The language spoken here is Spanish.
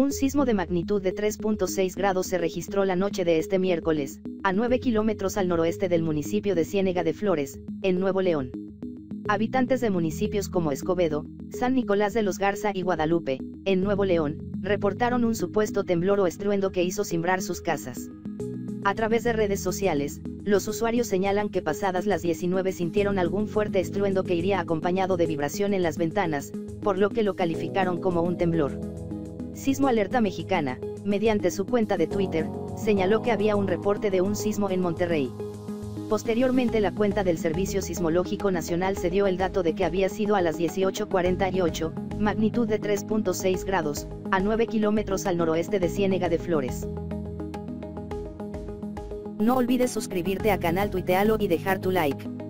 Un sismo de magnitud de 3.6 grados se registró la noche de este miércoles, a 9 kilómetros al noroeste del municipio de Ciénega de Flores, en Nuevo León. Habitantes de municipios como Escobedo, San Nicolás de los Garza y Guadalupe, en Nuevo León, reportaron un supuesto temblor o estruendo que hizo cimbrar sus casas. A través de redes sociales, los usuarios señalan que pasadas las 19 sintieron algún fuerte estruendo que iría acompañado de vibración en las ventanas, por lo que lo calificaron como un temblor. Sismo Alerta Mexicana, mediante su cuenta de Twitter, señaló que había un reporte de un sismo en Monterrey. Posteriormente la cuenta del Servicio Sismológico Nacional se dio el dato de que había sido a las 18:48, magnitud de 3.6 grados, a 9 kilómetros al noroeste de Ciénega de Flores. No olvides suscribirte a canal Tuitealo y dejar tu like.